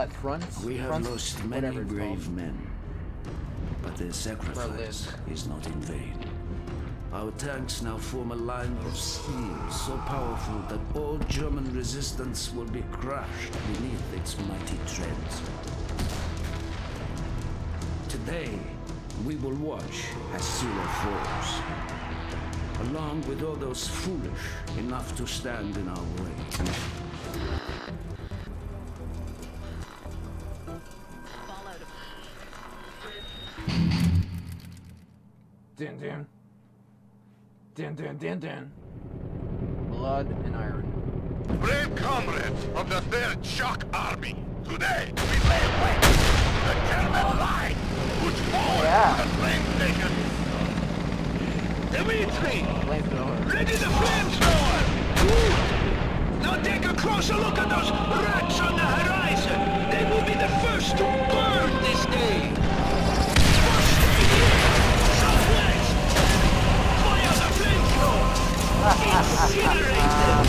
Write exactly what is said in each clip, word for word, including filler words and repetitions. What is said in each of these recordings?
that front. We have front, lost many brave men, but their sacrifice is not in vain. Our tanks now form a line of steel so powerful that all German resistance will be crushed beneath its mighty treads. Today, we will watch as Sula falls, along with all those foolish enough to stand in our way. Din din. Din din din din. Blood and iron. Brave comrades of the Third Shock Army, today we lay waste to the German line, which falls yeah. to the flame station. Dimitri, ready the flamethrower! Now take a closer look at those rats on the horizon. They will be the first to burn this day. First stay here, southwest. Fire the flamethrower. Incinerate them.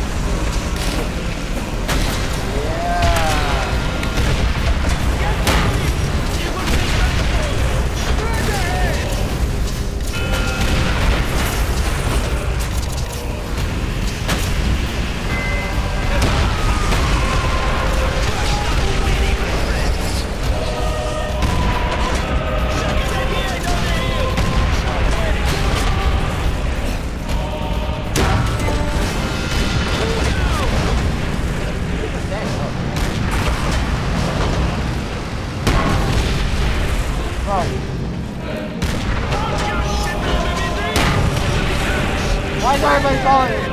Why is everybody calling me?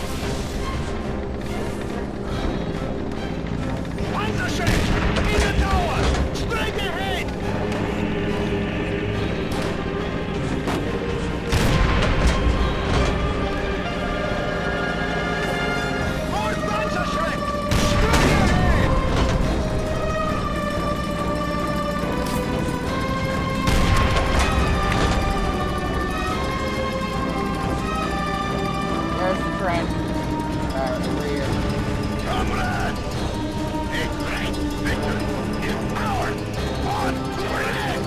In the tower! Straight ahead! More Panzerschreck! Straight ahead! There's the trench. Alright, over here. Comrades! A great victory is ours! On flag!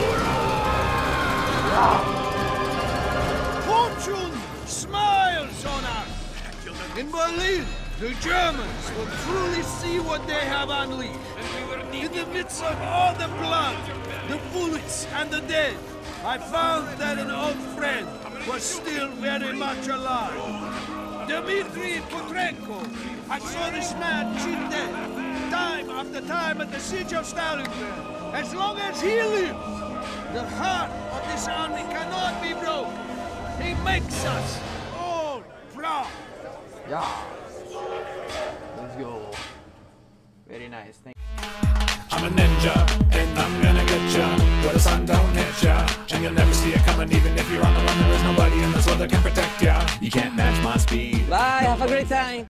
Hurrah! Fortune smiles on us! In Berlin, the Germans will truly see what they have unleashed. In the midst of all the blood, the bullets, and the dead, I found that an old friend was still very much alive. Dmitry Petrenko. I saw this man cheat death, time after time at the siege of Stalingrad. As long as he lives, the heart of this army cannot be broken. He makes us all proud. Yeah. Let's go. Very nice. Thank I'm a ninja, and I'm gonna get ya where the sun don't hit ya, and you'll never see it coming. Even if you're on the run, there is nobody in this world that can protect ya. You can't match my speed. Bye, have a great time.